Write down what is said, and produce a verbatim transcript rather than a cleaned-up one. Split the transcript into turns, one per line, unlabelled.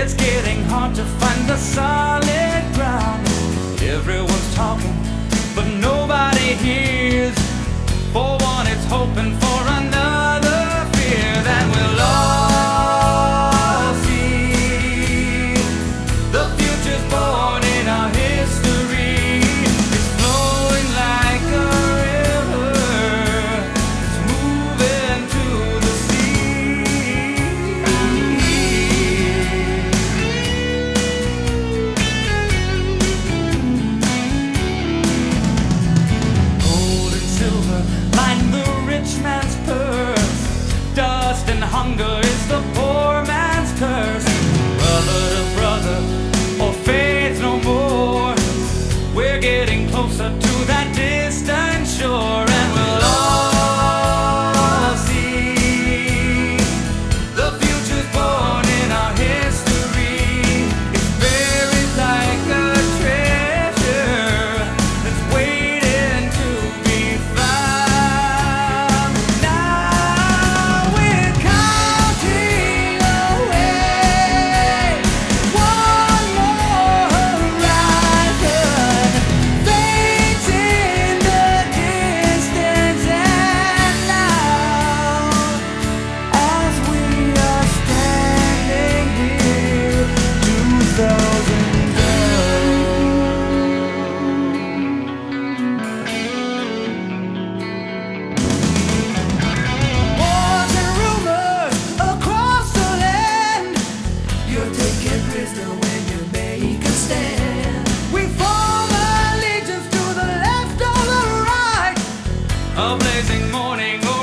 It's getting hard to find the solid ground. Everyone's talking, but nobody hears. For one, it's hoping for another fear that we'll all see. The future's born in our history. It's flowing like a river. It's moving to the sea. Gold and silver line the rich man's purse. Dust and hunger is the poor man's curse. Brother to brother, or faith no more. We're getting closer to that distant shore, and we'll all see. The future's born in our history. It's buried like a treasure that's waiting to be found. Now we're counting away one more horizon, fades in the distance, and now as we are standing here, two thousand down. Wars and rumors across the land. You're taking prisoner when you make a stand. We form allegiance to the left or the right. A blazing morning.